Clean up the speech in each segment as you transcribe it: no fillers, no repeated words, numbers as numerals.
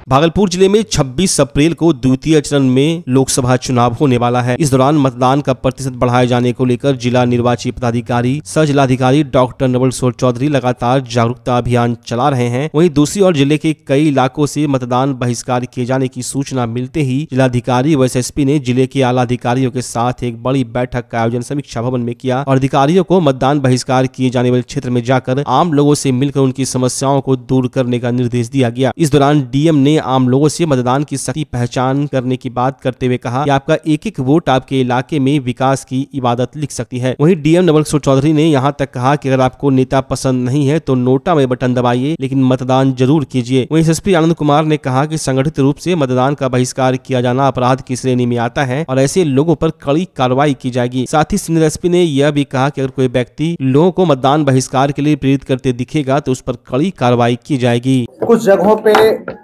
भागलपुर जिले में 26 अप्रैल को द्वितीय चरण में लोकसभा चुनाव होने वाला है। इस दौरान मतदान का प्रतिशत बढ़ाए जाने को लेकर जिला निर्वाची पदाधिकारी सह जिलाधिकारी डॉक्टर नवल किशोर चौधरी लगातार जागरूकता अभियान चला रहे हैं। वहीं दूसरी ओर जिले के कई इलाकों से मतदान बहिष्कार किए जाने की सूचना मिलते ही जिलाधिकारी व एसएसपी ने जिले के आला अधिकारियों के साथ एक बड़ी बैठक का आयोजन समीक्षा भवन में किया और अधिकारियों को मतदान बहिष्कार किए जाने वाले क्षेत्र में जाकर आम लोगों से मिलकर उनकी समस्याओं को दूर करने का निर्देश दिया गया। इस दौरान डीएम ने आम लोगों से मतदान की सही पहचान करने की बात करते हुए कहा कि आपका एक एक वोट आपके इलाके में विकास की इबादत लिख सकती है। वहीं डीएम नवल किशोर चौधरी ने यहां तक कहा कि अगर आपको नेता पसंद नहीं है तो नोटा में बटन दबाइए, लेकिन मतदान जरूर कीजिए। वहीं एसएसपी आनंद कुमार ने कहा कि संगठित रूप से मतदान का बहिष्कार किया जाना अपराध की श्रेणी में आता है और ऐसे लोगों पर कड़ी कार्रवाई की जाएगी। साथ ही सीनियर एसपी ने यह भी कहा कि अगर कोई व्यक्ति लोगों को मतदान बहिष्कार के लिए प्रेरित करते दिखेगा तो उस पर कड़ी कार्रवाई की जाएगी। कुछ जगहों पे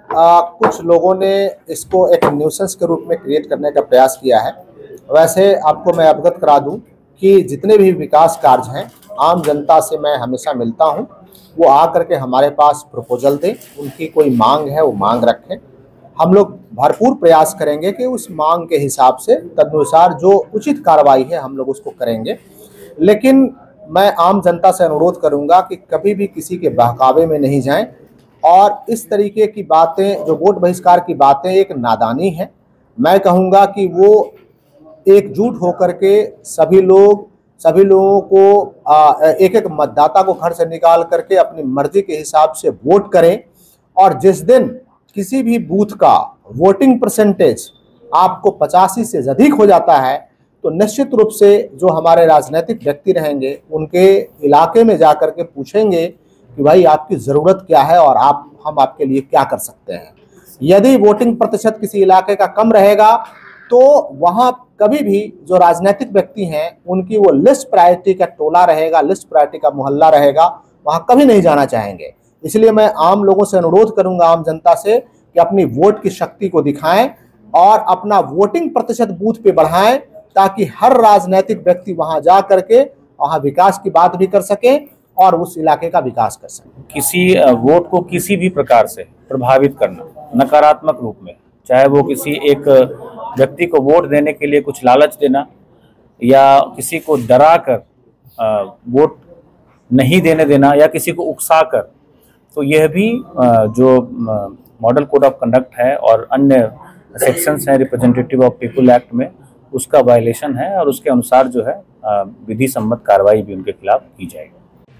कुछ लोगों ने इसको एक न्यूसेंस के रूप में क्रिएट करने का प्रयास किया है। वैसे आपको मैं अवगत करा दूं कि जितने भी विकास कार्य हैं आम जनता से मैं हमेशा मिलता हूं, वो आकर के हमारे पास प्रपोजल दें, उनकी कोई मांग है वो मांग रखें। हम लोग भरपूर प्रयास करेंगे कि उस मांग के हिसाब से तदनुसार जो उचित कार्रवाई है हम लोग उसको करेंगे। लेकिन मैं आम जनता से अनुरोध करूंगा कि कभी भी किसी के बहकावे में नहीं जाएं और इस तरीके की बातें, जो वोट बहिष्कार की बातें, एक नादानी है। मैं कहूंगा कि वो एकजुट होकर के सभी लोगों को एक एक मतदाता को घर से निकाल करके अपनी मर्जी के हिसाब से वोट करें और जिस दिन किसी भी बूथ का वोटिंग परसेंटेज आपको 85 से अधिक हो जाता है तो निश्चित रूप से जो हमारे राजनीतिक व्यक्ति रहेंगे उनके इलाके में जाकर के पूछेंगे कि भाई आपकी ज़रूरत क्या है और हम आपके लिए क्या कर सकते हैं। यदि वोटिंग प्रतिशत किसी इलाके का कम रहेगा तो वहाँ कभी भी जो राजनीतिक व्यक्ति हैं उनकी वो लिस्ट प्रायोरिटी का टोला रहेगा, लिस्ट प्रायोरिटी का मोहल्ला रहेगा, वहाँ कभी नहीं जाना चाहेंगे। इसलिए मैं आम लोगों से अनुरोध करूंगा, आम जनता से, कि अपनी वोट की शक्ति को दिखाएं और अपना वोटिंग प्रतिशत बूथ पे बढ़ाएं ताकि हर राजनीतिक व्यक्ति वहां जा करके वहां विकास की बात भी कर सके और उस इलाके का विकास कर सके। किसी वोट को किसी भी प्रकार से प्रभावित करना नकारात्मक रूप में, चाहे वो किसी एक व्यक्ति को वोट देने के लिए कुछ लालच देना या किसी को डरा कर वोट नहीं देने देना या किसी को उकसा कर, तो यह भी जो मॉडल कोड ऑफ कंडक्ट है और अन्य सेक्शंस हैं रिप्रेजेंटेटिव ऑफ पीपल एक्ट में, उसका वायलेशन है और उसके अनुसार जो है विधि सम्मत कार्रवाई भी उनके खिलाफ की जाएगी।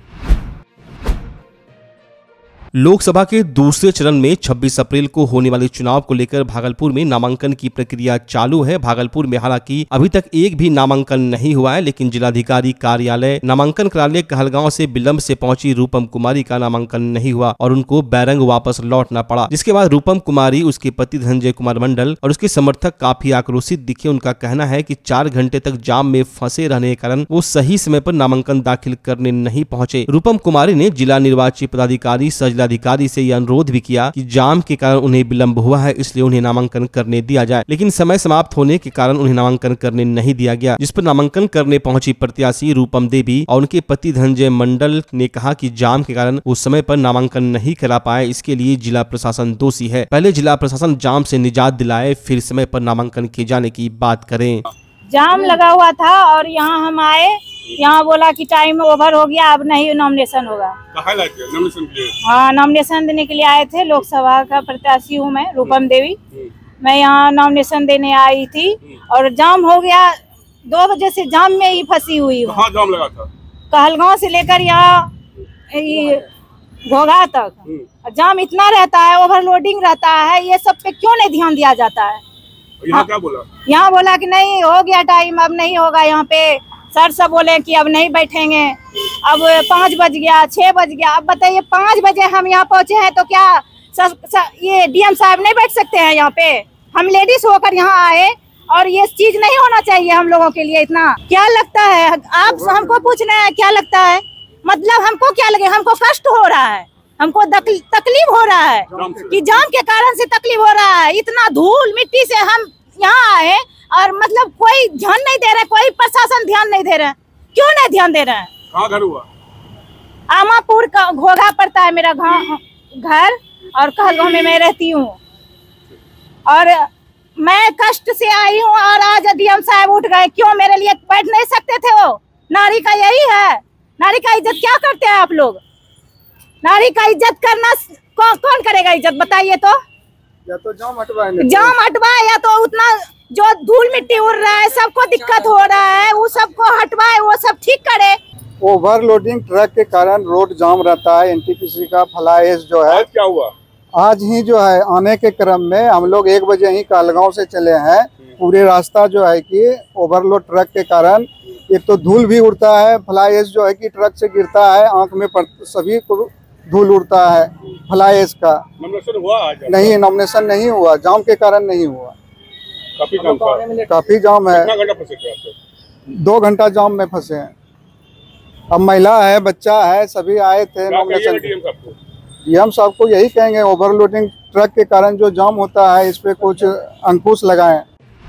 लोकसभा के दूसरे चरण में 26 अप्रैल को होने वाले चुनाव को लेकर भागलपुर में नामांकन की प्रक्रिया चालू है। भागलपुर में हालांकि अभी तक एक भी नामांकन नहीं हुआ है, लेकिन जिलाधिकारी कार्यालय नामांकन कराने कहलगांव से विलंब से पहुंची रूपम कुमारी का नामांकन नहीं हुआ और उनको बैरंग वापस लौटना पड़ा, जिसके बाद रूपम कुमारी, उसके पति धनंजय कुमार मंडल और उसके समर्थक काफी आक्रोशित दिखे। उनका कहना है कि 4 घंटे तक जाम में फंसे रहने के कारण वो सही समय पर नामांकन दाखिल करने नहीं पहुंचे। रूपम कुमारी ने जिला निर्वाची पदाधिकारी अधिकारी से यह अनुरोध भी किया कि जाम के कारण उन्हें विलंब हुआ है, इसलिए उन्हें नामांकन करने दिया जाए, लेकिन समय समाप्त होने के कारण उन्हें नामांकन करने नहीं दिया गया, जिस पर नामांकन करने पहुंची प्रत्याशी रूपम देवी और उनके पति धनंजय मंडल ने कहा कि जाम के कारण उस समय पर नामांकन नहीं करा पाए, इसके लिए जिला प्रशासन दोषी है। पहले जिला प्रशासन जाम से निजात दिलाए, फिर समय पर नामांकन किए जाने की बात करें। जाम लगा हुआ था और यहाँ हम आए, यहाँ बोला कि टाइम ओवर हो गया, अब नहीं नॉमिनेशन होगा। कहाँ लाए थे नॉमिनेशन के लिए? हाँ, नॉमिनेशन देने के लिए आए थे। लोकसभा का प्रत्याशी हूँ मैं, रूपम देवी। मैं यहाँ नॉमिनेशन देने आई थी और जाम हो गया। 2 बजे से जाम में ही फंसी हुई हूँ। कहाँ जाम लगा था? कहलगांव से लेकर यहाँ घोघा तक जाम इतना रहता है, ओवरलोडिंग रहता है। ये सब पे क्यों नहीं ध्यान दिया जाता है? यहाँ क्या बोला? यहाँ बोला कि नहीं हो गया टाइम, अब नहीं होगा। यहाँ पे सर सब बोले कि अब नहीं बैठेंगे। अब 5 बज गया, 6 बज गया। अब बताइए 5 बजे हम यहाँ पहुँचे हैं तो क्या ये डीएम साहब नहीं बैठ सकते हैं यहाँ पे? हम लेडीज होकर यहाँ आए और ये चीज नहीं होना चाहिए हम लोगों के लिए। इतना क्या लगता है? आप हमको पूछ रहे हैं क्या लगता है? मतलब हमको क्या लगे? हमको कष्ट हो रहा है, हमको तकलीफ हो रहा है कि जाम के कारण से तकलीफ हो रहा है। इतना धूल मिट्टी से हम यहाँ आए और मतलब कोई ध्यान नहीं दे रहा है, कोई प्रशासन ध्यान नहीं दे रहा है। क्यों नहीं ध्यान दे रहा है? कहाँ घर हुआ? आमापुर का घोघा पड़ता है मेरा घर और कहलगांव में मैं रहती हूँ। और मैं कष्ट से आई हूँ और आज डीएम साहब उठ गए। क्यों मेरे लिए बैठ नहीं सकते थे? वो नारी का यही है। नारी का इज्जत क्या करते हैं आप लोग? नारी का इज्जत करना कौन करेगा इज्जत, बताइए तो? या तो जाम हटवाए, जाम हटवाए, या तो उतना जो धूल मिट्टी उड़ रहा है, सबको दिक्कत हो रहा है, वो सबको हटवाए, वो सब ठीक करे। ओवरलोडिंग ट्रक के कारण रोड जाम रहता है। एनटीपीसी का फ्लाईओवर जो है, आज क्या हुआ? आज ही जो है आने के क्रम में हम लोग 1 बजे ही कालगांव से चले हैं। पूरे रास्ता जो है कि ओवरलोड ट्रक के कारण एक तो धूल भी उड़ता है, फ्लाईओवर जो है कि ट्रक से गिरता है, आंख में सभी को धूल उड़ता है फ्लाईओवर का। नॉमिनेशन हुआ आज? नहीं, नॉमिनेशन नहीं हुआ, जाम के कारण नहीं हुआ। काफी जाम था। काफी जाम है, कितना घंटा फंसे थे आप? 2 घंटा जाम में फंसे हैं। अब महिला है, बच्चा है, सभी आए थे नॉमिनेशन। डीएम साहब को यही कहेंगे, ओवरलोडिंग ट्रक के कारण जो जाम होता है इस पे कुछ अंकुश लगाएं।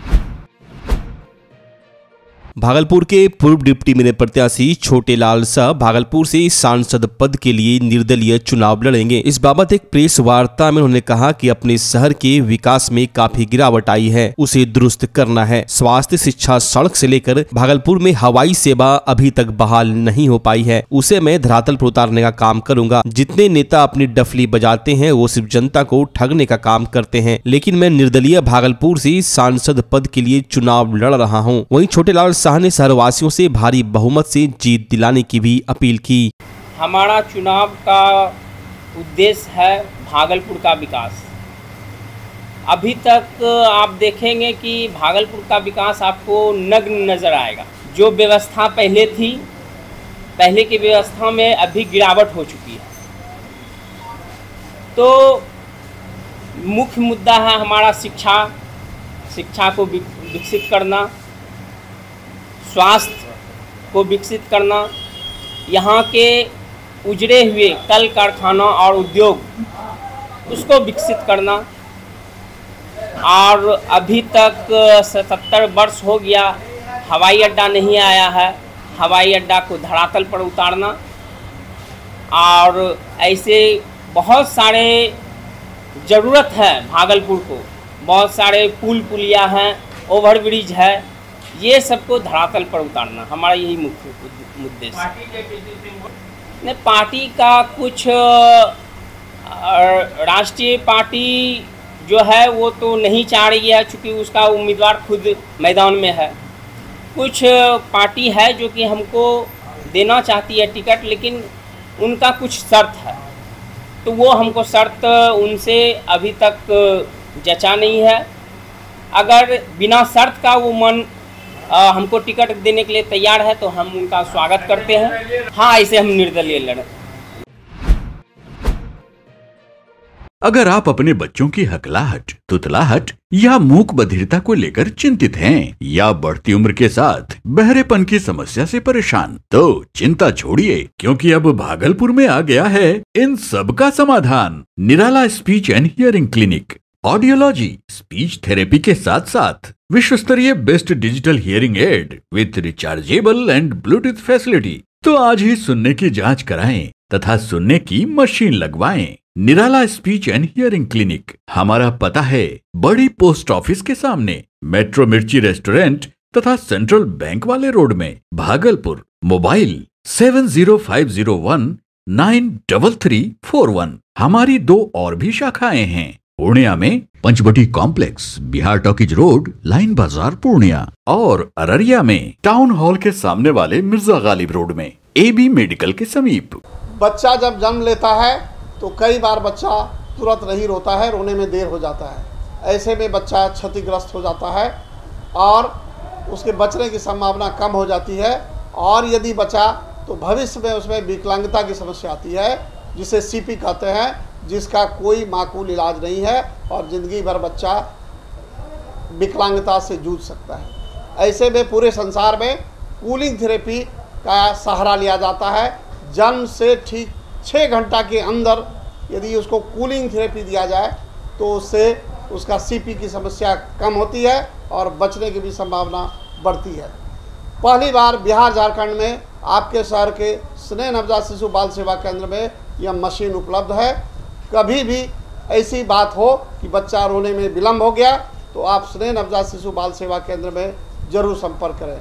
भागलपुर के पूर्व डिप्टी मेयर प्रत्याशी छोटे लाल शाह भागलपुर से सांसद पद के लिए निर्दलीय चुनाव लड़ेंगे। इस बाबत एक प्रेस वार्ता में उन्होंने कहा कि अपने शहर के विकास में काफी गिरावट आई है, उसे दुरुस्त करना है। स्वास्थ्य, शिक्षा, सड़क से लेकर भागलपुर में हवाई सेवा अभी तक बहाल नहीं हो पाई है, उसे मैं धरातल पर उतारने का काम करूंगा। जितने नेता अपनी डफली बजाते हैं वो सिर्फ जनता को ठगने का काम करते हैं, लेकिन मैं निर्दलीय भागलपुर से सांसद पद के लिए चुनाव लड़ रहा हूँ। वहीं छोटे लाल शाह ने शहरवासियों से भारी बहुमत से जीत दिलाने की भी अपील की। हमारा चुनाव का उद्देश्य है भागलपुर का विकास। अभी तक आप देखेंगे कि भागलपुर का विकास आपको नग्न नजर आएगा। जो व्यवस्था पहले थी, पहले की व्यवस्था में अभी गिरावट हो चुकी है। तो मुख्य मुद्दा है हमारा शिक्षा को विकसित करना, स्वास्थ्य को विकसित करना, यहाँ के उजड़े हुए कल कारखाना और उद्योग उसको विकसित करना। और अभी तक 77 वर्ष हो गया, हवाई अड्डा नहीं आया है, हवाई अड्डा को धरातल पर उतारना। और ऐसे बहुत सारे ज़रूरत है भागलपुर को, बहुत सारे पुल पुलिया हैं, ओवरब्रिज है, ये सबको धरातल पर उतारना हमारा यही मुख्य उद्देश्य है। पार्टी का कुछ राष्ट्रीय पार्टी जो है वो तो नहीं चाह रही है, चूँकि उसका उम्मीदवार खुद मैदान में है। कुछ पार्टी है जो कि हमको देना चाहती है टिकट, लेकिन उनका कुछ शर्त है, तो वो हमको शर्त उनसे अभी तक जचा नहीं है। अगर बिना शर्त का वो हमको टिकट देने के लिए तैयार है तो हम उनका स्वागत करते हैं। हाँ, ऐसे हम निर्दलीय लड़ें। अगर आप अपने बच्चों की हकलाहट, तुतलाहट या मूक बधिरता को लेकर चिंतित हैं या बढ़ती उम्र के साथ बहरेपन की समस्या से परेशान, तो चिंता छोड़िए, क्योंकि अब भागलपुर में आ गया है इन सब का समाधान। Nirala speech and hearing clinic. Audiology, speech therapy के साथ साथ विश्व स्तरीय best digital hearing aid with rechargeable and Bluetooth facility. तो आज ही सुनने की जांच कराएं तथा सुनने की मशीन लगवाएं। Nirala speech and hearing clinic. हमारा पता है बड़ी पोस्ट ऑफिस के सामने, मेट्रो मिर्ची रेस्टोरेंट तथा सेंट्रल बैंक वाले रोड में, भागलपुर। मोबाइल 7050193341। हमारी 2 और भी शाखाएं हैं। पूर्णिया में Panchvati complex, Bihar talkies road, line बाजार पूर्णिया, और अररिया में टाउन हॉल के सामने वाले मिर्जा गालिब रोड में, AB मेडिकल के समीप। बच्चा जब जन्म लेता है तो कई बार बच्चा तुरंत नहीं रोता है, रोने में देर हो जाता है। ऐसे में बच्चा क्षतिग्रस्त हो जाता है और उसके बचने की संभावना कम हो जाती है। और यदि बचा तो भविष्य में उसमें विकलांगता की समस्या आती है, जिसे CP कहते हैं, जिसका कोई माकूल इलाज नहीं है और ज़िंदगी भर बच्चा विकलांगता से जूझ सकता है। ऐसे में पूरे संसार में कूलिंग थेरेपी का सहारा लिया जाता है। जन्म से ठीक 6 घंटा के अंदर यदि उसको कूलिंग थेरेपी दिया जाए तो उससे उसका CP की समस्या कम होती है और बचने की भी संभावना बढ़ती है। पहली बार बिहार झारखंड में आपके शहर के स्नेह नवजात शिशु बाल सेवा केंद्र में यह मशीन उपलब्ध है। कभी भी ऐसी बात हो कि बच्चा रोने में विलम्ब हो गया तो आप स्नेह नवजात शिशु बाल सेवा केंद्र में जरूर संपर्क करें।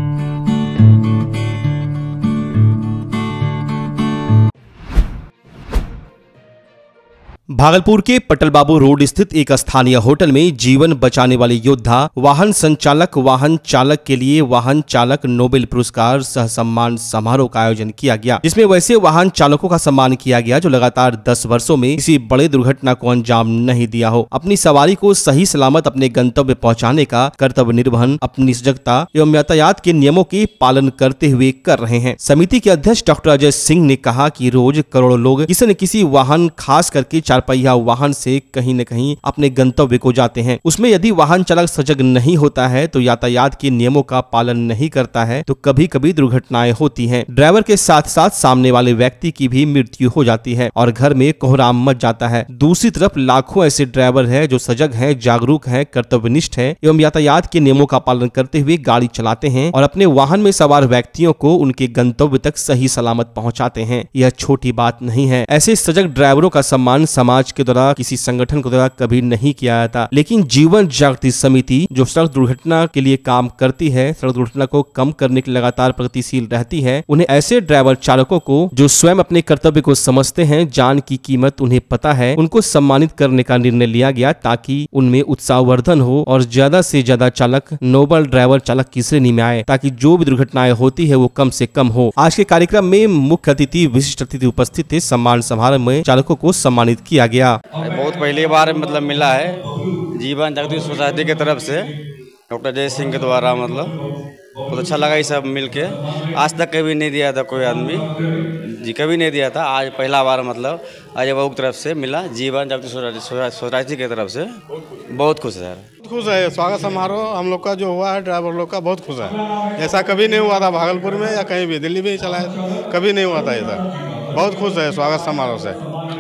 भागलपुर के पटल बाबू रोड स्थित एक स्थानीय होटल में जीवन बचाने वाले योद्धा वाहन संचालक वाहन चालक के लिए वाहन चालक नोबेल पुरस्कार सह सम्मान समारोह का आयोजन किया गया, जिसमें वैसे वाहन चालकों का सम्मान किया गया जो लगातार 10 वर्षों में किसी बड़े दुर्घटना को अंजाम नहीं दिया हो, अपनी सवारी को सही सलामत अपने गंतव्य पहुंचाने का कर्तव्य निर्वहन अपनी सजगता एवं यातायात के नियमों के पालन करते हुए कर रहे हैं। समिति के अध्यक्ष डॉक्टर अजय सिंह ने कहा कि रोज करोड़ों लोग किसी न किसी वाहन खास करके 4 पहिया वाहन से कहीं न कहीं अपने गंतव्य को जाते हैं। उसमें यदि वाहन चालक सजग नहीं होता है तो यातायात के नियमों का पालन नहीं करता है तो कभी कभी दुर्घटनाएं होती हैं। ड्राइवर के साथ साथ सामने वाले व्यक्ति की भी मृत्यु हो जाती है और घर में कोहराम मच जाता है। दूसरी तरफ लाखों ऐसे ड्राइवर हैं जो सजग हैं, जागरूक हैं, कर्तव्यनिष्ठ हैं एवं यातायात के नियमों का पालन करते हुए गाड़ी चलाते हैं और अपने वाहन में सवार व्यक्तियों को उनके गंतव्य तक सही सलामत पहुंचाते हैं। यह छोटी बात नहीं है। ऐसे सजग ड्राइवरों का सम्मान समाज के द्वारा किसी संगठन के द्वारा कभी नहीं किया जाता, लेकिन जीवन जागृति समिति जो सड़क दुर्घटना के लिए काम करती है, सड़क दुर्घटना को कम करने के लिए लगातार प्रगतिशील रहती है, उन्हें ऐसे ड्राइवर चालकों को जो स्वयं अपने कर्तव्य को समझते हैं, जान की कीमत उन्हें पता है, उनको सम्मानित करने का निर्णय लिया गया ताकि उनमें उत्साहवर्धन हो और ज्यादा से ज्यादा चालक नोबल ड्राइवर चालक की श्रेणी में आए ताकि जो भी दुर्घटनाएं होती है वो कम से कम हो। आज के कार्यक्रम में मुख्य अतिथि विशिष्ट अतिथि उपस्थित थे। सम्मान समारोह में चालकों को सम्मानित किया गया। बहुत पहली बार मतलब मिला है जीवन जागृति सोसाइटी की तरफ से डॉक्टर जय सिंह के द्वारा, मतलब बहुत अच्छा लगा ये सब मिलके। आज तक कभी नहीं दिया था कोई आदमी जी, कभी नहीं दिया था। आज पहला बार मतलब अजय बाबू की तरफ से मिला, जीवन जागृति सोसाइटी की तरफ से। बहुत खुश है, खुश है। स्वागत समारोह हम लोग का जो हुआ है ड्राइवर लोग का बहुत खुश है। ऐसा कभी नहीं हुआ था भागलपुर में या कहीं भी, दिल्ली में ही चला है, कभी नहीं हुआ था ऐसा। बहुत खुश है स्वागत समारोह से,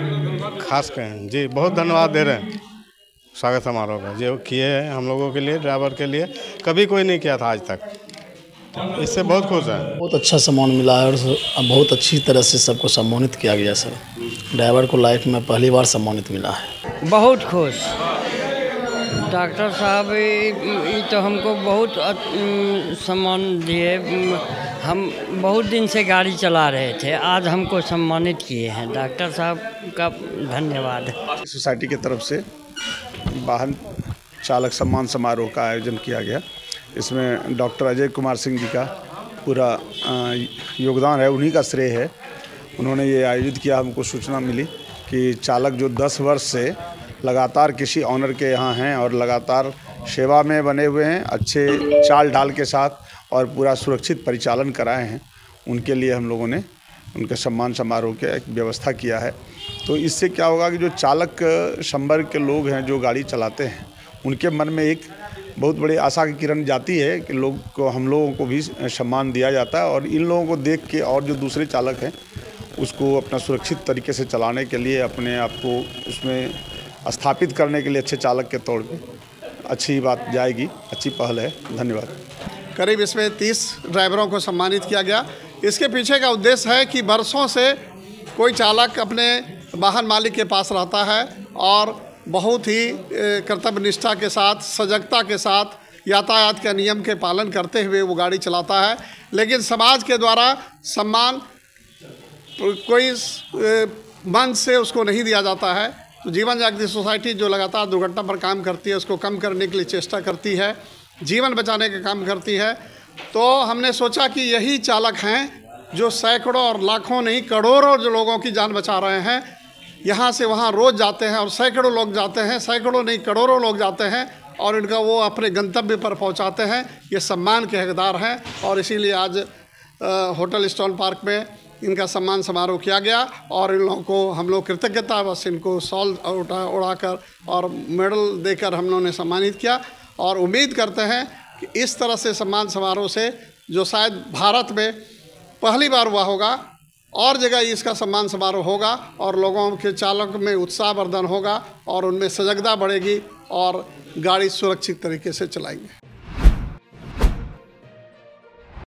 खास कहें जी। बहुत धन्यवाद दे रहे हैं स्वागत समारोह का जो किए हैं हम लोगों के लिए, ड्राइवर के लिए। कभी कोई नहीं किया था आज तक, इससे बहुत खुश है। बहुत अच्छा सम्मान मिला है और बहुत अच्छी तरह से सबको सम्मानित किया गया सर। ड्राइवर को लाइफ में पहली बार सम्मानित मिला है। बहुत खुश डॉक्टर साहब, ये तो हमको बहुत सम्मान दिए। हम बहुत दिन से गाड़ी चला रहे थे, आज हमको सम्मानित किए हैं। डॉक्टर साहब का धन्यवाद। सोसाइटी की तरफ से वाहन चालक सम्मान समारोह का आयोजन किया गया। इसमें डॉक्टर अजय कुमार सिंह जी का पूरा योगदान है, उन्हीं का श्रेय है। उन्होंने ये आयोजित किया। हमको सूचना मिली कि चालक जो 10 वर्ष से लगातार किसी ऑनर के यहाँ हैं और लगातार सेवा में बने हुए हैं, अच्छे चाल ढाल के साथ और पूरा सुरक्षित परिचालन कराए हैं, उनके लिए हम लोगों ने उनके सम्मान समारोह के एक व्यवस्था किया है। तो इससे क्या होगा कि जो चालक संवर्ग के लोग हैं जो गाड़ी चलाते हैं, उनके मन में एक बहुत बड़ी आशा की किरण जाती है कि लोग को, हम लोगों को भी सम्मान दिया जाता है और इन लोगों को देख के और जो दूसरे चालक हैं उसको अपना सुरक्षित तरीके से चलाने के लिए, अपने आप को उसमें स्थापित करने के लिए अच्छे चालक के तौर पे अच्छी बात जाएगी, अच्छी पहल है। धन्यवाद। करीब इसमें 30 ड्राइवरों को सम्मानित किया गया। इसके पीछे का उद्देश्य है कि बरसों से कोई चालक अपने वाहन मालिक के पास रहता है और बहुत ही कर्तव्य निष्ठा के साथ, सजगता के साथ यातायात के नियम के पालन करते हुए वो गाड़ी चलाता है, लेकिन समाज के द्वारा सम्मान कोई मंच से उसको नहीं दिया जाता है। तो जीवन जागृति सोसाइटी जो लगातार दुर्घटना पर काम करती है, उसको कम करने के लिए चेष्टा करती है, जीवन बचाने का काम करती है। तो हमने सोचा कि यही चालक हैं जो सैकड़ों और लाखों नहीं करोड़ों जो लोगों की जान बचा रहे हैं। यहाँ से वहाँ रोज़ जाते हैं और सैकड़ों लोग जाते हैं, सैकड़ों नहीं करोड़ों लोग जाते हैं और इनका वो अपने गंतव्य पर पहुँचाते हैं। ये सम्मान के हकदार हैं और इसीलिए आज होटल स्टॉल पार्क में इनका सम्मान समारोह किया गया और इन लोगों को हम लोग कृतज्ञता बस इनको शॉल उड़ाकर और मेडल देकर हम लोगों ने सम्मानित किया और उम्मीद करते हैं कि इस तरह से सम्मान समारोह से जो शायद भारत में पहली बार हुआ होगा, और जगह इसका सम्मान समारोह होगा और लोगों के चालक में उत्साहवर्धन होगा और उनमें सजगता बढ़ेगी और गाड़ी सुरक्षित तरीके से चलाएंगे।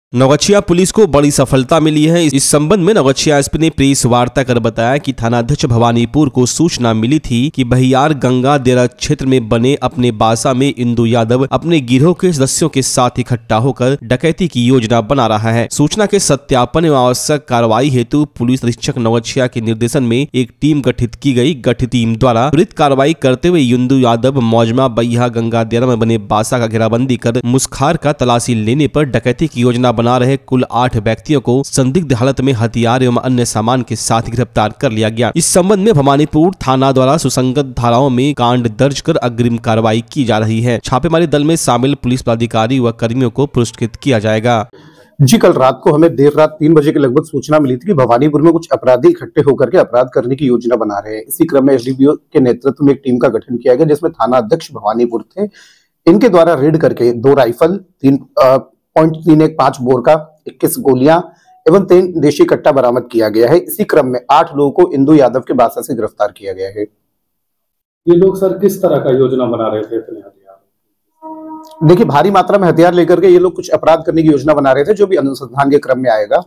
नौगछिया पुलिस को बड़ी सफलता मिली है। इस संबंध में नौगछिया एसपी ने प्रेस वार्ता कर बताया कि थानाध्यक्ष भवानीपुर को सूचना मिली थी कि बहियार गंगा देरा क्षेत्र में बने अपने बासा में इंदु यादव अपने गिरोह के सदस्यों के साथ इकट्ठा होकर डकैती की योजना बना रहा है। सूचना के सत्यापन एवं आवश्यक कार्रवाई हेतु पुलिस अधीक्षक नौगछिया के निर्देशन में एक टीम गठित की गई। गठित टीम द्वारा त्वरित कार्रवाई करते हुए इंदु यादव मौजमा बहिया गंगा देरा में बने बासा का घेराबंदी कर मुस्खार का तलाशी लेने पर डकैती की योजना बना रहे कुल 8 व्यक्तियों को संदिग्ध हालत में हथियार एवं अन्य सामान के साथ गिरफ्तार कर लिया गया। इस संबंध में भवानीपुर थाना द्वारा सुसंगत धाराओं में कांड दर्ज कर अग्रिम कार्रवाई की जा रही है। छापेमारी दल में शामिल पुलिस पदाधिकारी व कर्मियों को पुरस्कृत किया जाएगा। जी, कल रात को हमें देर रात 3 बजे के लगभग सूचना मिली थी कि भवानीपुर में कुछ अपराधी इकट्ठे होकर के अपराध करने की योजना बना रहे हैं। इसी क्रम में एसडीपीओ के नेतृत्व में एक टीम का गठन किया गया, जिसमें थाना अध्यक्ष भवानीपुर थे। इनके द्वारा रेड करके 2 राइफल, 3.315 बोर का 21 गोलियां एवं 3 देशी कट्टा बरामद किया गया है। इसी क्रम में 8 लोगों को इंदु यादव के बासा से गिरफ्तार किया गया है। ये लोग सर किस तरह का योजना बना रहे थे इतने हथियार? देखिए, भारी मात्रा में हथियार लेकर के ये लोग कुछ अपराध करने की योजना बना रहे थे, जो भी अनुसंधान के क्रम में आएगा।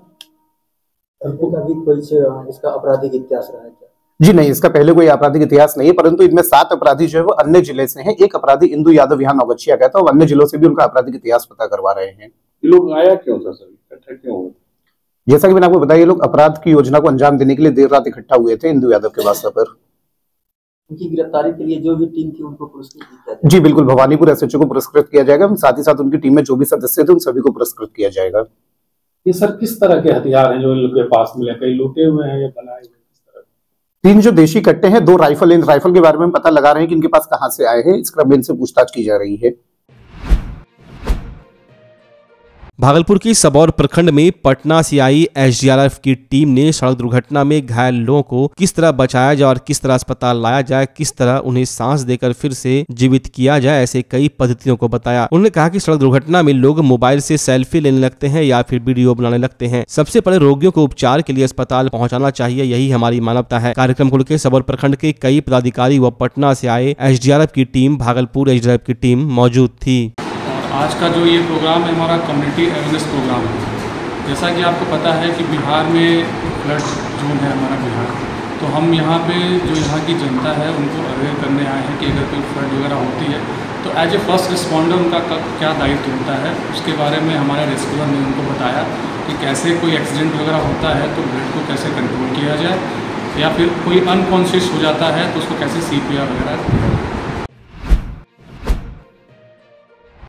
इसका आपराधिक इतिहास रहा है क्या? जी नहीं, इसका पहले कोई आपराधिक इतिहास नहीं है, परंतु इनमें 7 अपराधी जो है वो अन्य जिले से हैं। एक अपराधी इंदु यादव यहाँ नौगछिया का था, और अन्य जिलों से भी उनका आपराधिक इतिहास पता करवा रहे हैं। ये लोग आया क्यों था सर, इकट्ठा क्यों हुए? जैसा कि मैंने आपको बताया, ये लोग अपराध की योजना को अंजाम देने के लिए देर रात इकट्ठा हुए थे इंदु यादव के बासा पर। उनकी गिरफ्तारी के लिए जो भी टीम थी उनको पुरस्कृत किया जाएगा? जी बिल्कुल, भवानीपुर एसएचओ को पुरस्कृत किया जाएगा। साथ ही साथ उनकी टीम में जो भी सदस्य थे उन सभी को पुरस्कृत किया जाएगा। ये सर किस तरह के हथियार हैं जो इन लोग के पास मिले? कई लूटे हुए हैं या बनाए हुए? 3 जो देशी कट्टे हैं, 2 राइफल। इन राइफल के बारे में पता लगा रहे हैं कि इनके पास कहां से आए हैं। इस क्रम में इनसे पूछताछ की जा रही है। भागलपुर की सबौर प्रखंड में पटना से आई एसडीआरएफ की टीम ने सड़क दुर्घटना में घायल लोगों को किस तरह बचाया जाए और किस तरह अस्पताल लाया जाए, किस तरह उन्हें सांस देकर फिर से जीवित किया जाए, ऐसे कई पद्धतियों को बताया। उन्होंने कहा कि सड़क दुर्घटना में लोग मोबाइल से सेल्फी लेने लगते हैं या फिर वीडियो बनाने लगते हैं। सबसे पहले रोगियों को उपचार के लिए अस्पताल पहुँचाना चाहिए, यही हमारी मानवता है। कार्यक्रम को लेकर सबौर प्रखंड के कई पदाधिकारी व पटना से आए एसडीआरएफ की टीम, भागलपुर एसडीआरएफ की टीम मौजूद थी। आज का जो ये प्रोग्राम है हमारा कम्युनिटी अवेयरनेस प्रोग्राम है। जैसा कि आपको पता है कि बिहार में फ्लड जोन है हमारा बिहार, तो हम यहाँ पे जो यहाँ की जनता है उनको अवेयर करने आए हैं कि अगर कोई फ्लड वगैरह होती है तो एज ए फर्स्ट रिस्पॉन्डर उनका क्या दायित्व होता है, उसके बारे में हमारे रेस्क्यूअर ने उनको बताया कि कैसे कोई एक्सीडेंट वगैरह होता है तो ब्लड को कैसे कंट्रोल किया जाए, या फिर कोई अनकॉन्शियस हो जाता है तो उसको कैसे CPR वगैरह